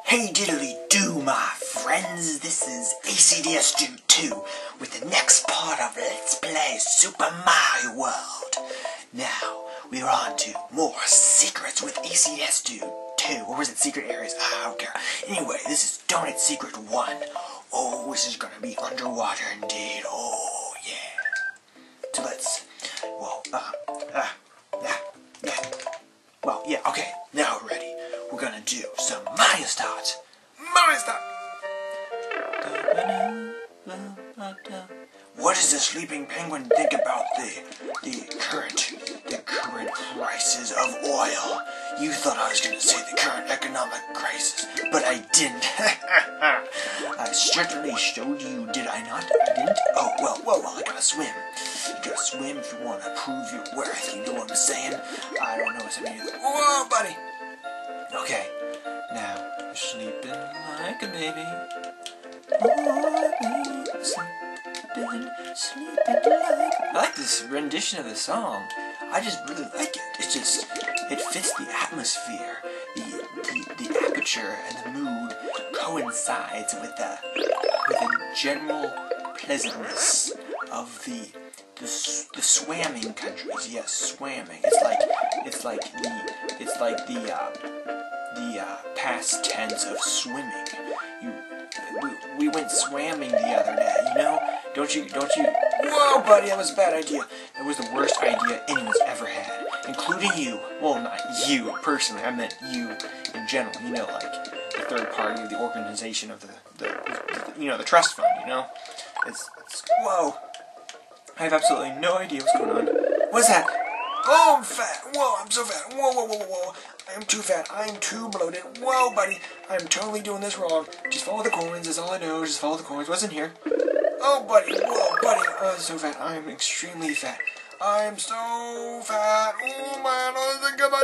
Hey diddly do, my friends, this is ACDS Dude 2 with the next part of Let's Play Super Mario World. Now, we're on to more secrets with ACDS Dude 2, or was it secret areas? I don't care. Anyway, this is Donut Secret 1. Oh, this is gonna be underwater indeed. Oh, yeah. So let's, okay, now we're ready. We're gonna do some Mario Start. Mario Start! What does the sleeping penguin think about the current prices of oil? You thought I was gonna say the current economic crisis, but I didn't. I certainly showed you, did I not? I didn't? Oh, well, I gotta swim. You gotta swim if you wanna prove your worth, you know what I'm saying? I don't know what's happening. Whoa, buddy! Okay, now you're sleeping like a baby. Oh, baby, sleeping like. I like this rendition of the song. I just really like it. It fits the atmosphere. The aperture and the mood coincides with the general pleasantness of the swamming countries. Yes, swamming. It's like the past tense of swimming. We went swamming the other day, you know? Don't you? Whoa, buddy, that was a bad idea. That was the worst idea anyone's ever had, including you. Well, not you personally. I meant you in general. You know, like the third party of the organization of the trust fund. You know, it's whoa. I have absolutely no idea what's going on. What's that? Oh, I'm fat. Whoa, I'm so fat. Whoa. I'm too fat. I'm too bloated. Whoa, buddy. I'm totally doing this wrong. Just follow the coins. That's all I know. Just follow the coins. What's in here? Oh, buddy. Whoa, buddy. Oh, I'm so fat. I'm extremely fat. I'm so fat. Oh, man. I think about...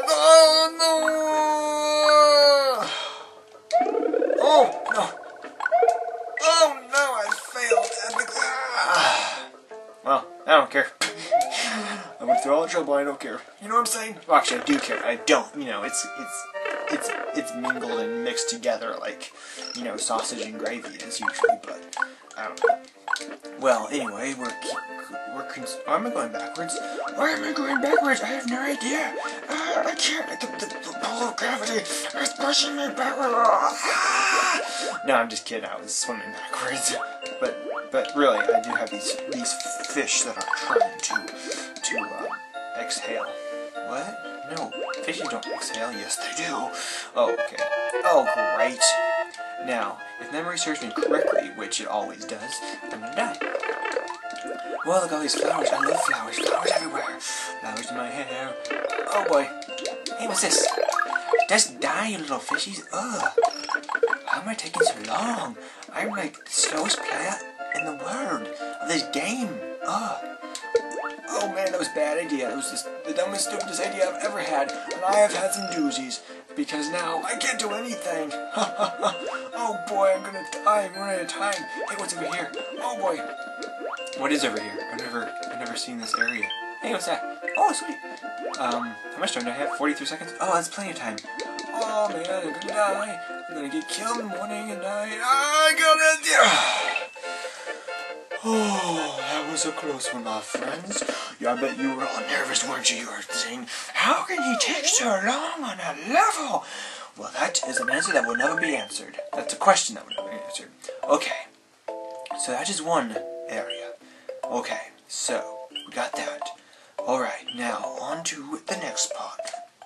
Oh, no. Oh, no. Oh, no. I failed epically. Well, I don't care. I went through all the trouble, I don't care. You know what I'm saying? Well, actually, I do care. I don't. You know, it's mingled and mixed together like, you know, sausage and gravy is usually, but I don't know. Well, anyway, why am I going backwards? Why am I going backwards? I have no idea. I can't. The pull of gravity is pushing me backwards. No, I'm just kidding. I was swimming backwards. But really, I do have these fish that are trying to exhale. What? No, fishes don't exhale. Yes, they do. Oh, okay. Oh, great. Now, if memory serves me correctly, which it always does, I'm gonna die. Well, look at all these flowers. I love flowers. Flowers everywhere. Flowers in my hair. Oh boy. Hey, what's this? Just die, you little fishies. Ugh. How am I taking so long? I'm like the slowest player in the world of this game. Ugh. Oh man, that was a bad idea. It was just the dumbest, stupidest idea I've ever had, and I have had some doozies, because now I can't do anything. Oh boy, I'm gonna die. I'm running out of time. Hey, what's over here? Oh boy. What is over here? I've never seen this area. Hey, what's that? Oh, sweet. How much time do I have? 43 seconds? Oh, that's plenty of time. Oh man, I'm gonna die. I'm gonna get killed in the morning and night. I gotta die. Oh, that was a close one, my friends. Yeah, I bet you were all nervous, weren't you? You were saying, how can he take so long on a level? Well, that is an answer that will never be answered. That's a question that will never be answered. Okay, so that is one area. Okay, so we got that. Alright, now on to the next part.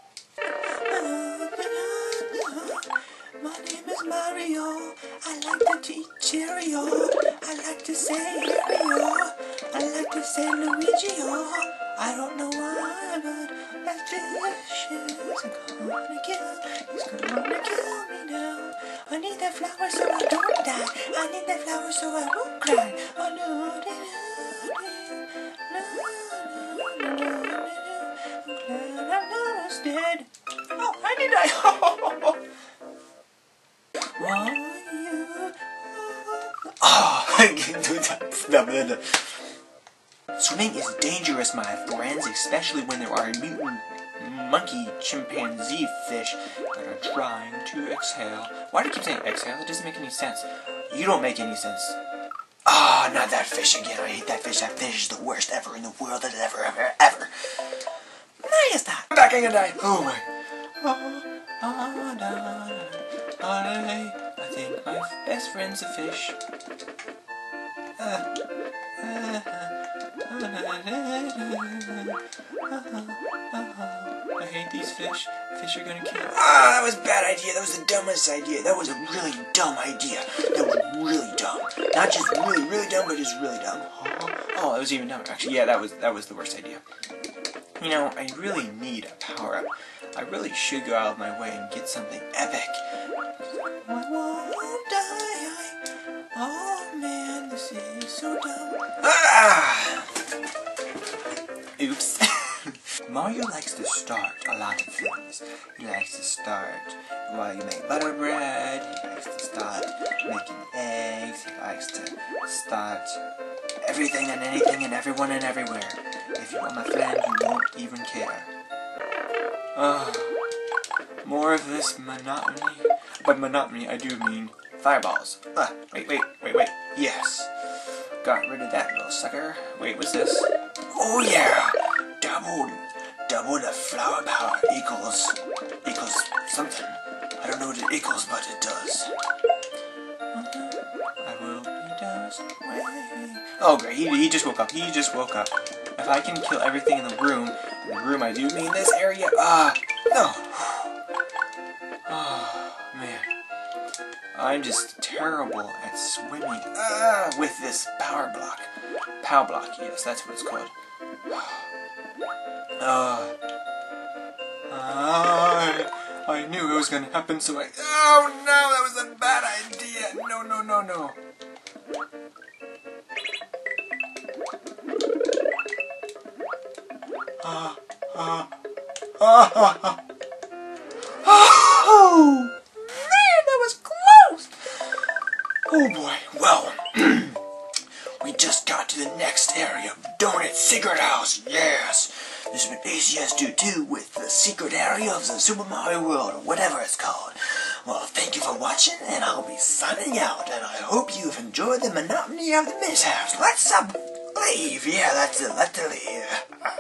My name is Mario. I like to eat Cheerio. I like to say Mario. I like to say Luigi. I don't know why, but that's delicious. He's gonna kill me now. I need that flower so I don't die. I need that flower so I won't cry. Oh no, I'm glad I'm not as dead. Oh, I did die. Swimming is dangerous, my friends, especially when there are mutant monkey chimpanzee fish that are trying to exhale. Why do you keep saying exhale? It doesn't make any sense. You don't make any sense. Ah, not that fish again. I hate that fish. That fish is the worst ever in the world that ever. Why is that? I'm back and die. Oh my. I think my best friend's a fish. I hate these fish. Fish are gonna kill. Ah, that was a bad idea. That was the dumbest idea. That was a really dumb idea. That was really dumb. Not just really dumb, but just really dumb. Oh, that was even dumber. Actually, yeah, that was the worst idea. You know, I really need a power-up. I really should go out of my way and get something epic. I won't die. Oh man, this is so dumb. Ah! Oops. Mario likes to start a lot of things. He likes to start while you make butter bread. He likes to start making eggs. He likes to start everything and anything and everyone and everywhere. If you are my friend, you won't even care. More of this monotony. By monotony, I do mean fireballs. Wait. Yes. Got rid of that little sucker. Wait, what's this? Oh yeah! Double the flower power equals something. I don't know what it equals, but it does. I will be dust away. Oh great, he just woke up. He just woke up. If I can kill everything in the room I do mean this area. No. Oh man. I'm just terrible at swimming. With this power block. Pow block, yes, that's what it's called. I knew it was gonna happen, so oh no, that was a bad idea. No. Oh man, that was close. Oh boy, well, we just got to the next area of Donut Secret House, yes! This has been ACS22 with the secret area of the Super Mario World, or whatever it's called. Well, thank you for watching, and I'll be signing out, and I hope you've enjoyed the monotony of the mishaps. Let's leave, yeah, that's it, let's leave.